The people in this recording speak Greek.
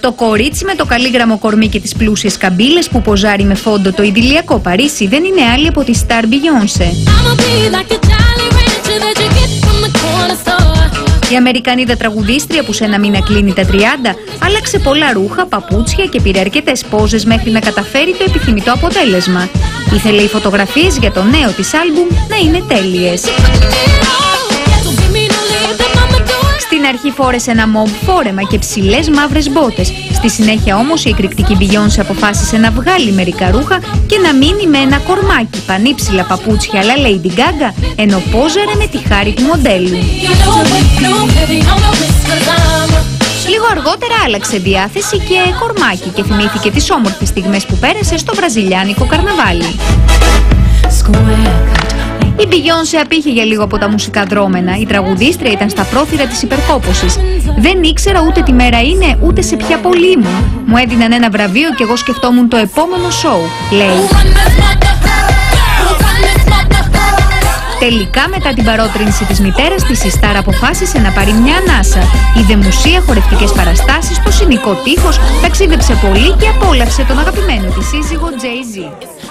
Το κορίτσι με το καλύγραμμο κορμί και τις πλούσιες καμπύλες που ποζάρει με φόντο το ιδηλιακό Παρίσι δεν είναι άλλη από τη Star Beyoncé. Η Αμερικανίδα τραγουδίστρια που σε ένα μήνα κλείνει τα 30 άλλαξε πολλά ρούχα, παπούτσια και πήρε αρκετές πόζες μέχρι να καταφέρει το επιθυμητό αποτέλεσμα. Ήθελε οι φωτογραφίες για το νέο της άλμπουμ να είναι τέλειες. Στην αρχή φόρεσε ένα μοβ φόρεμα και ψηλές μαύρες μπότες. Στη συνέχεια όμως η εκρηκτική Beyoncé αποφάσισε να βγάλει μερικά ρούχα και να μείνει με ένα κορμάκι, πανύψηλα παπούτσια αλλά Lady Gaga, ενώ πόζαρε με τη χάρη του μοντέλου. Λίγο αργότερα άλλαξε διάθεση και κορμάκι και θυμήθηκε τις όμορφες στιγμές που πέρασε στο βραζιλιάνικο καρναβάλι. Η Beyoncé απήχε για λίγο από τα μουσικά δρόμενα. Η τραγουδίστρια ήταν στα πρόθυρα της υπερκόπωσης. Δεν ήξερα ούτε τι μέρα είναι, ούτε σε ποια πόλη ήμουν. Μου έδιναν ένα βραβείο και εγώ σκεφτόμουν το επόμενο σοου, λέει. Τελικά, μετά την παρότρινση της μητέρας της, η Star αποφάσισε να πάρει μια ανάσα. Είδε μουσεία, χορευτικές παραστάσεις, το σκηνικό τείχος, ταξίδεψε πολύ και απόλαυσε τον αγαπημένο της σύζυγο Jay-Z.